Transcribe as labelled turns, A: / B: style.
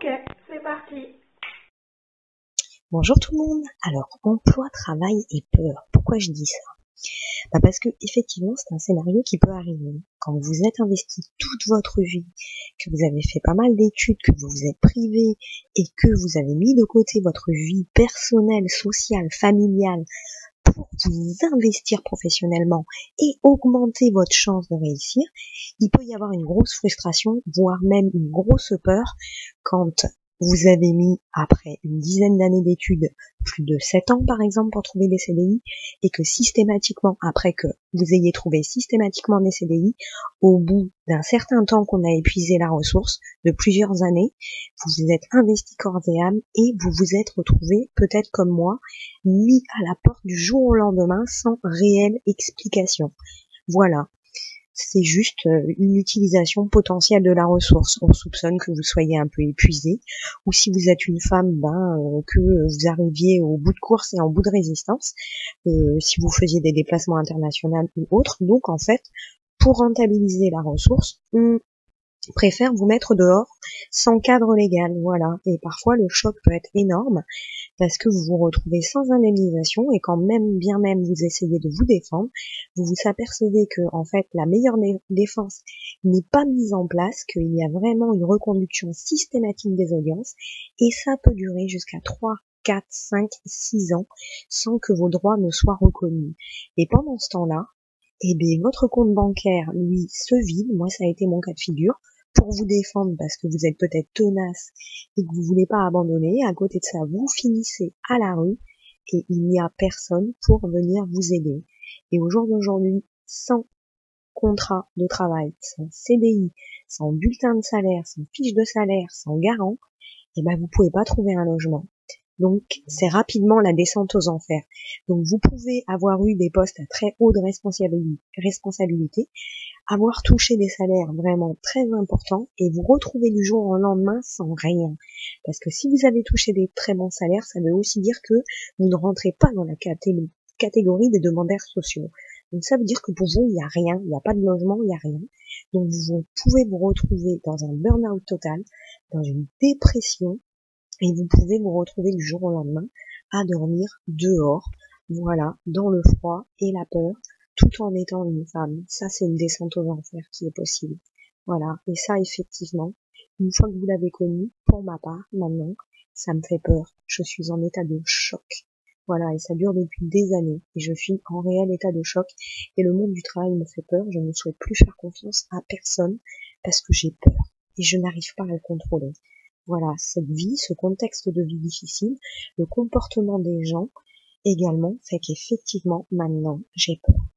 A: Ok, c'est parti.
B: Bonjour tout le monde. Alors, emploi, travail et peur. Pourquoi je dis ça? Parce que effectivement, c'est un scénario qui peut arriver quand vous êtes investi toute votre vie, que vous avez fait pas mal d'études, que vous vous êtes privé et que vous avez mis de côté votre vie personnelle, sociale, familiale pour vous investir professionnellement et augmenter votre chance de réussir. Il peut y avoir une grosse frustration, voire même une grosse peur quand vous avez mis, après une dizaine d'années d'études, plus de 7 ans par exemple pour trouver des CDI, et que systématiquement, après que vous ayez trouvé systématiquement des CDI, au bout d'un certain temps qu'on a épuisé la ressource, de plusieurs années, vous vous êtes investi corps et âme et vous vous êtes retrouvé, peut-être comme moi, mis à la porte du jour au lendemain sans réelle explication. Voilà. C'est juste une utilisation potentielle de la ressource. On soupçonne que vous soyez un peu épuisé, ou si vous êtes une femme, que vous arriviez au bout de course et en bout de résistance, si vous faisiez des déplacements internationaux ou autres. Donc en fait, pour rentabiliser la ressource, on préfère vous mettre dehors sans cadre légal, voilà. Et parfois le choc peut être énorme parce que vous vous retrouvez sans indemnisation et quand bien même vous essayez de vous défendre, vous vous apercevez que en fait la meilleure défense n'est pas mise en place, qu'il y a vraiment une reconduction systématique des audiences et ça peut durer jusqu'à 3, 4, 5, 6 ans sans que vos droits ne soient reconnus. Et pendant ce temps-là, eh bien, votre compte bancaire, lui, se vide. Moi, ça a été mon cas de figure. Pour vous défendre, parce que vous êtes peut-être tenace et que vous voulez pas abandonner, à côté de ça, vous finissez à la rue et il n'y a personne pour venir vous aider. Et au jour d'aujourd'hui, sans contrat de travail, sans CDI, sans bulletin de salaire, sans fiche de salaire, sans garant, eh ben, vous pouvez pas trouver un logement. Donc, c'est rapidement la descente aux enfers. Donc, vous pouvez avoir eu des postes à très haute responsabilité, avoir touché des salaires vraiment très importants et vous retrouver du jour au lendemain sans rien. Parce que si vous avez touché des très bons salaires, ça veut aussi dire que vous ne rentrez pas dans la catégorie des demandeurs sociaux. Donc, ça veut dire que pour vous, il n'y a rien, il n'y a pas de logement, il n'y a rien. Donc, vous pouvez vous retrouver dans un burn-out total, dans une dépression, et vous pouvez vous retrouver du jour au lendemain à dormir dehors, voilà, dans le froid et la peur, tout en étant une femme. Ça, c'est une descente aux enfers qui est possible. Voilà, et ça, effectivement, une fois que vous l'avez connu, pour ma part, maintenant, ça me fait peur. Je suis en état de choc. Voilà, et ça dure depuis des années, et je suis en réel état de choc, et le monde du travail me fait peur. Je ne souhaite plus faire confiance à personne, parce que j'ai peur, et je n'arrive pas à le contrôler. Voilà, cette vie, ce contexte de vie difficile, le comportement des gens également fait qu'effectivement, maintenant, j'ai peur.